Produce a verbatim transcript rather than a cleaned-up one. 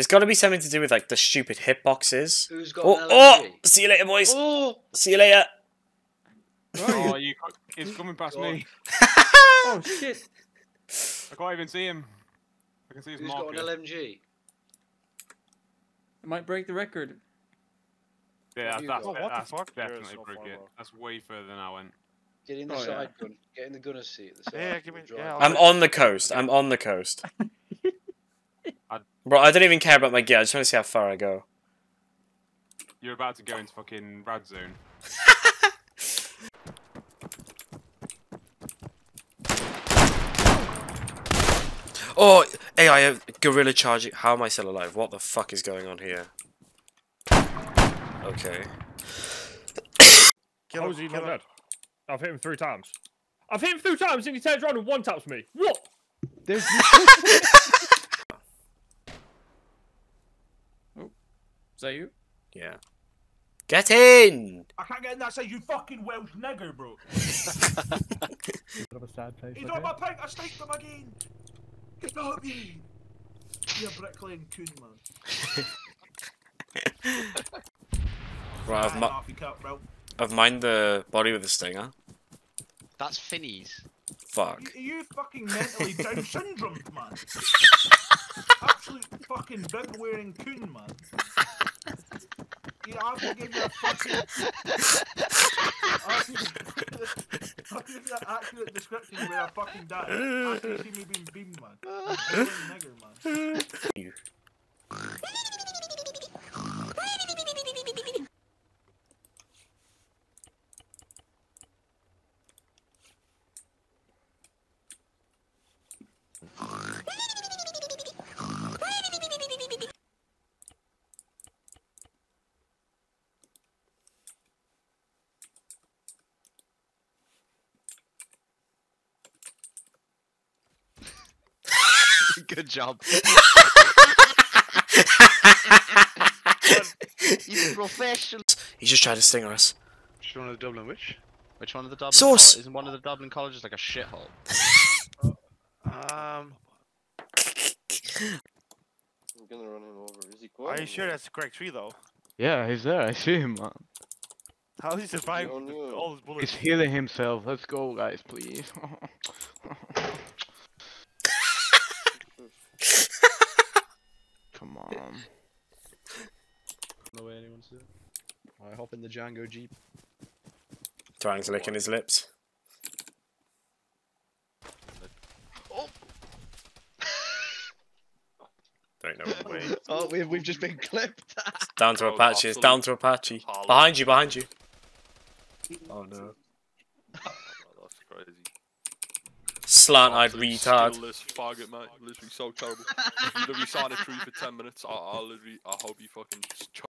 There's got to be something to do with like the stupid hitboxes. Who's got Oh, an oh! L M G? See you later, boys. Oh! See you later. Oh, you, it's coming past me. Oh shit! I can't even see him. I can see his Who's marker. got an L M G? It might break the record. Yeah, you that's, got? that's, Oh, what the that's fuck? definitely Yeah, so broke far it. off. That's way further than I went. Get in the Oh, yeah. side gun. Get in the gunner's seat at the side. Yeah, give me- Drive. yeah, I'll- I'm on the coast. I'm on the coast. Bro, I don't even care about my gear. I just want to see how far I go. You're about to go into fucking rad zone. Oh, A I gorilla charging. How am I still alive? What the fuck is going on here? Okay. Kill How him, is he kill not him. dead? I've hit him three times. I've hit him three times and he turns around and one taps me. What? There's. Oh, is that you? Yeah. Get in! I can't get in that side, you fucking Welsh nigger, bro. Bit of a sad face. He's on my pink, I sniped him again. Get not me. You're bricklaying coon, man. Right, I've, mi Off you cut, bro. I've mined the body with the stinger. That's Finny's. Fuck. Are you fucking mentally Down syndrome, man? Absolute fucking bib wearing coon, man. Yeah, I can give you a fucking. I can, I can give you an accurate description of where I fucking died. I can see me being beamed, man. I'm a nigger, man. You. Good job. You professional. He's just trying to stinger us. Which one of the Dublin which? Which one of the Dublin? Sauce. Isn't one of the Dublin colleges like a shithole? Um, I'm gonna run him over. Is he are going? you sure that's the correct tree though? Yeah, he's there. I see him, man. How does he survive on you. all those bullets? He's healing himself. Let's go, guys, please. Come on. No way anyone's there. I hop in the Django Jeep. Trying to licking his lips. Oh! Don't know. Wait, Oh, we've, we've just been clipped. Down to Oh, Apache. It's down to Apache. Behind you, behind you. Oh no. Oh, that's crazy. Slant-eyed Absolute retard. skillless faggot, mate. Literally so terrible. You literally sign a tree for ten minutes. I, I literally, I hope you fucking